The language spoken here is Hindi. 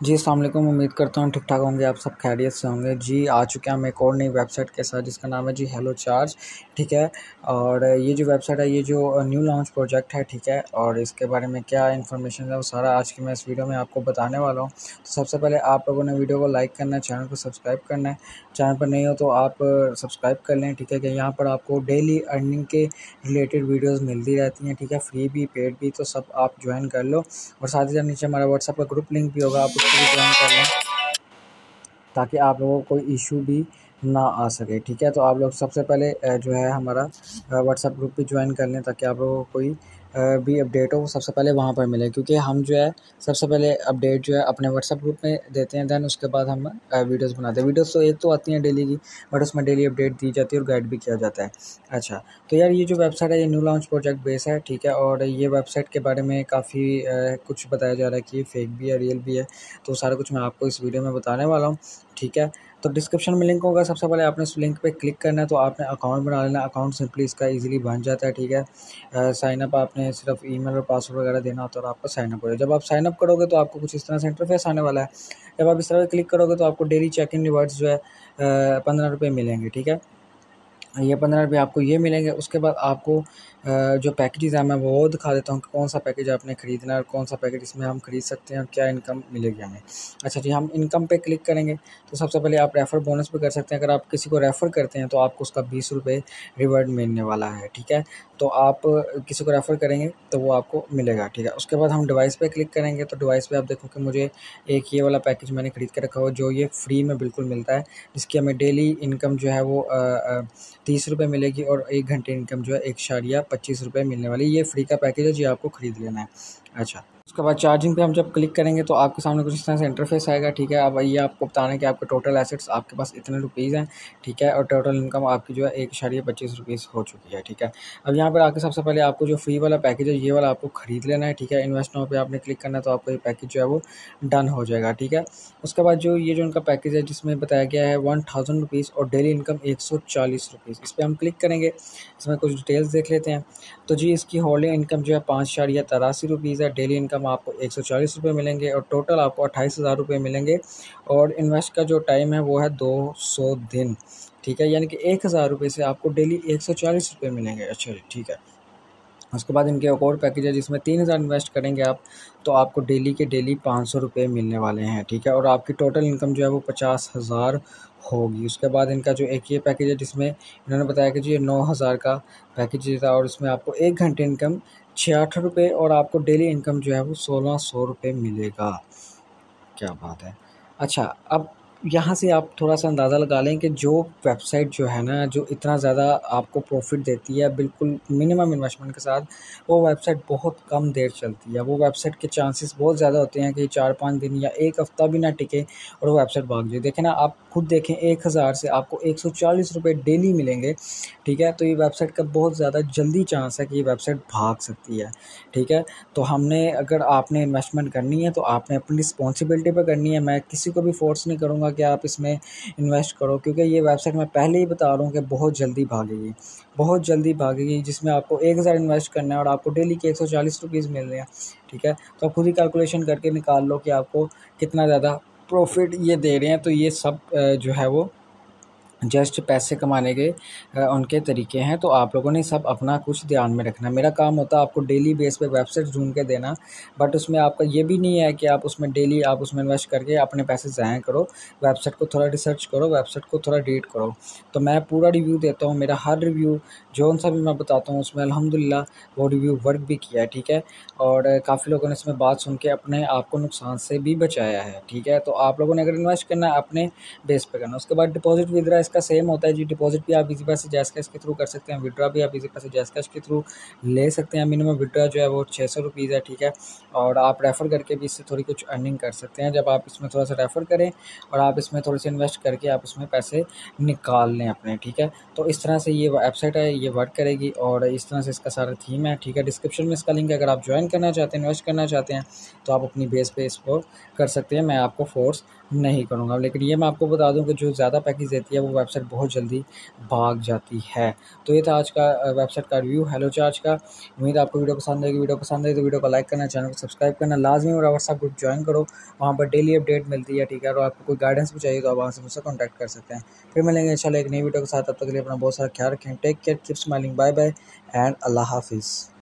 जी, अस्सलाम वालेकुम। उम्मीद करता हूँ ठीक-ठाक होंगे, आप सब खैरियत से होंगे। जी, आ चुके हैं हम एक और नई वेबसाइट के साथ जिसका नाम है जी हेलो चार्ज, ठीक है। और ये जो वेबसाइट है, ये जो न्यू लॉन्च प्रोजेक्ट है, ठीक है। और इसके बारे में क्या इन्फॉर्मेशन है वो सारा आज की मैं इस वीडियो में आपको बताने वाला हूँ। तो सबसे पहले आप लोगों ने वीडियो को लाइक करना है, चैनल को सब्सक्राइब करना है। चैनल पर नहीं हो तो आप सब्सक्राइब कर लें, ठीक है। कि यहाँ पर आपको डेली अर्निंग के रिलेटेड वीडियोज़ मिलती रहती हैं, ठीक है। फ्री भी, पेड भी, तो सब आप ज्वाइन कर लो। और साथ ही साथ नीचे हमारा व्हाट्सएप का ग्रुप लिंक भी होगा, आप उसको भी ज्वाइन कर लें ताकि आप लोगों को कोई इशू भी ना आ सके, ठीक है। तो आप लोग सबसे पहले जो है हमारा व्हाट्सएप ग्रुप भी ज्वाइन कर लें ताकि आप लोगों को कोई भी अपडेट हो वो सबसे पहले वहाँ पर मिले, क्योंकि हम जो है सबसे पहले अपडेट जो है अपने व्हाट्सएप ग्रुप में देते हैं, दैन उसके बाद हम वीडियोस बनाते हैं। वीडियोस तो एक तो आती हैं डेली की, बट उसमें डेली अपडेट दी जाती है और गाइड भी किया जाता है। अच्छा, तो यार ये जो वेबसाइट है ये न्यू लॉन्च प्रोजेक्ट बेस है, ठीक है। और ये वेबसाइट के बारे में काफ़ी कुछ बताया जा रहा है कि ये फेक भी है, रियल भी है। तो सारा कुछ मैं आपको इस वीडियो में बताने वाला हूँ, ठीक है। तो डिस्क्रिप्शन में लिंक होगा, सबसे पहले आपने उस लिंक पे क्लिक करना है, तो आपने अकाउंट बना लेना। अकाउंट सिंपली इसका इजीली बन जाता है, ठीक है। साइन अप आपने सिर्फ ईमेल और पासवर्ड वगैरह देना होता है और आपका साइन अप हो जाएगा। जब आप साइन अप करोगे तो आपको कुछ इस तरह से इंटरफेस आने वाला है। जब आप इस तरह क्लिक करोगे तो आपको डेली चेक इन रिवार्ड्स जो है 15 रुपये मिलेंगे, ठीक है। ये 15 रुपये आपको ये मिलेंगे। उसके बाद आपको जो पैकेजेज़ हैं मैं वो दिखा देता हूँ कि कौन सा पैकेज आपने ख़रीदना है और कौन सा पैकेज इसमें हम ख़रीद सकते हैं और क्या इनकम मिलेगी हमें। अच्छा जी, हम इनकम पे क्लिक करेंगे तो सबसे पहले आप रेफ़र बोनस पे कर सकते हैं। अगर आप किसी को रेफ़र करते हैं तो आपको उसका 20 रुपये रिवार्ड मिलने वाला है, ठीक है। तो आप किसी को रेफ़र करेंगे तो वो आपको मिलेगा, ठीक है। उसके बाद हम डिवाइस पे क्लिक करेंगे तो डिवाइस पे आप देखो कि मुझे एक ये वाला पैकेज मैंने ख़रीद के रखा हुआ है जो ये फ्री में बिल्कुल मिलता है, जिसकी हमें डेली इनकम जो है वो 30 रुपये मिलेगी और 1 घंटे इनकम जो है 1.25 रुपये मिलने वाली है। ये फ्री का पैकेज है जी, आपको ख़रीद लेना है। अच्छा, उसके बाद चार्जिंग पे हम जब क्लिक करेंगे तो आपके सामने कुछ इस तरह से इंटरफेस आएगा, ठीक है। अब ये आपको बताना है कि आपके टोटल एसेट्स आपके पास इतने रुपीज़ हैं, ठीक है। और टोटल इनकम आपकी जो है 1.25 रुपये हो चुकी है, ठीक है। अब यहाँ पर आके सबसे पहले आपको जो फ्री वाला पैकेज है ये वाला आपको ख़रीद लेना है, ठीक है। इन्वेस्ट नाउ पे आपने क्लिक करना है तो आपको ये पैकेज जो है वो डन हो जाएगा, ठीक है। उसके बाद जो ये जो उनका पैकेज है जिसमें बताया गया है 1000 रुपीज़ और डेली इनकम 140 रुपीज़, इस पर हम क्लिक करेंगे। इसमें कुछ डिटेल्स देख लेते हैं। तो जी इसकी होल्डिंग इनकम जो है 5.83 रुपीज़ है। डेली इनकम आपको 140 रुपये मिलेंगे और टोटल आपको 28,000 रुपये मिलेंगे। और इन्वेस्ट का जो टाइम है वो है 200 दिन, ठीक है। यानी कि 1,000 रुपये से आपको डेली 140 रुपये मिलेंगे। अच्छा जी, ठीक है। उसके बाद इनके एक और पैकेज है जिसमें 3,000 इन्वेस्ट करेंगे आप तो आपको डेली के डेली 500 रुपये मिलने वाले हैं, ठीक है। और आपकी टोटल इनकम जो है वो 50,000 होगी। उसके बाद इनका जो एक ये पैकेज है जिसमें इन्होंने बताया कि जी ये 9,000 का पैकेज था और इसमें आपको 1 घंटे इनकम 66 रुपये और आपको डेली इनकम जो है वो 1,600 रुपये मिलेगा। क्या बात है। अच्छा, अब यहाँ से आप थोड़ा-सा अंदाज़ा लगा लें कि जो वेबसाइट जो है ना, जो इतना ज़्यादा आपको प्रॉफ़िट देती है बिल्कुल मिनिमम इन्वेस्टमेंट के साथ, वो वेबसाइट बहुत कम देर चलती है। वो वेबसाइट के चांसेस बहुत ज़्यादा होते हैं कि 4-5 दिन या 1 हफ़्ता भी ना टिके और वो वेबसाइट भाग जाए। देखें ना, आप खुद देखें 1,000 से आपको 140 रुपये डेली मिलेंगे, ठीक है। तो ये वेबसाइट का बहुत ज़्यादा जल्दी चांस है कि ये वेबसाइट भाग सकती है, ठीक है। तो हमने अगर आपने इन्वेस्टमेंट करनी है तो आपने अपनी रिस्पॉन्सिबिलिटी पे करनी है। मैं किसी को भी फ़ोर्स नहीं करूँगा कि आप इसमें इन्वेस्ट करो, क्योंकि ये वेबसाइट मैं पहले ही बता रहा हूँ कि बहुत जल्दी भागेगी, बहुत जल्दी भागेगी। जिसमें आपको 1,000 इन्वेस्ट करना है और आपको डेली के 140 रुपीज़ मिल रहे हैं, ठीक है। तो आप खुद ही कैलकुलेशन करके निकाल लो कि आपको कितना ज़्यादा प्रॉफ़िट ये दे रहे हैं। तो ये सब जो है वो जस्ट पैसे कमाने के उनके तरीके हैं। तो आप लोगों ने सब अपना कुछ ध्यान में रखना है। मेरा काम होता है आपको डेली बेस पे वेबसाइट ढूँढ के देना, बट उसमें आपका ये भी नहीं है कि आप उसमें डेली आप उसमें इन्वेस्ट करके अपने पैसे ज़ाया करो। वेबसाइट को थोड़ा रिसर्च करो, वेबसाइट को थोड़ा रीड करो। तो मैं पूरा रिव्यू देता हूँ, मेरा हर रिव्यू जौन-सा भी मैं बताता हूँ उसमें अल्हम्दुलिल्लाह वो रिव्यू वर्क भी किया है, ठीक है। और काफ़ी लोगों ने इसमें बात सुन के अपने आप को नुकसान से भी बचाया है, ठीक है। तो आप लोगों ने अगर इन्वेस्ट करना है अपने बेस पे करना। उसके बाद डिपॉज़िट विथड्रॉ इसका सेम होता है जी। डिपॉज़िट भी आप इज़ी पैसे जैज़ कैश के थ्रू कर सकते हैं, विथड्रॉ भी आप इज़ी पैसे जैज़ कैश के थ्रू ले सकते हैं। मिनिमम विथड्रॉ जो है वो 600 रुपीज़ है, ठीक है। और आप रेफ़र करके भी इससे थोड़ी कुछ अर्निंग कर सकते हैं। जब आप इसमें थोड़ा-सा रेफ़र करें और आप इसमें थोड़े-से इन्वेस्ट करके आप इसमें पैसे निकाल लें अपने, ठीक है। तो इस तरह से ये वेबसाइट है, ये वर्क करेगी और इस तरह से इसका सारा थीम है, ठीक है। डिस्क्रिप्शन में इसका लिंक है, अगर आप जॉइन करना चाहते हैं, इन्वेस्ट करना चाहते हैं तो आप अपनी बेस पे इसको कर सकते हैं। मैं आपको फ़ोर्स नहीं करूँगा, लेकिन ये मैं आपको बता दूँ कि जो ज़्यादा पैकेज देती है वो वेबसाइट बहुत जल्दी भाग जाती है। तो ये था आज का वेबसाइट का रिव्यू हेलो चार्ज का। उम्मीद है आपको वीडियो पसंद आएगी। वीडियो पसंद आई तो वीडियो को लाइक करना, चैनल को सब्सक्राइब करना, लाजमी मेरा व्हाट्सएप ग्रुप ज्वाइन करो, वहाँ पर डेली अपडेट मिलती है, ठीक है। और आपको कोई गाइडेंस भी चाहिए तो आप वहाँ से मुझसे कॉन्टैक्ट कर सकते हैं। फिर मिलेंगे इंशाल्लाह एक नई वीडियो के साथ, तब तक के लिए अपना बहुत सारा ख्याल रखें। Take care, keep smiling, bye bye and अल्लाह हाफिज़।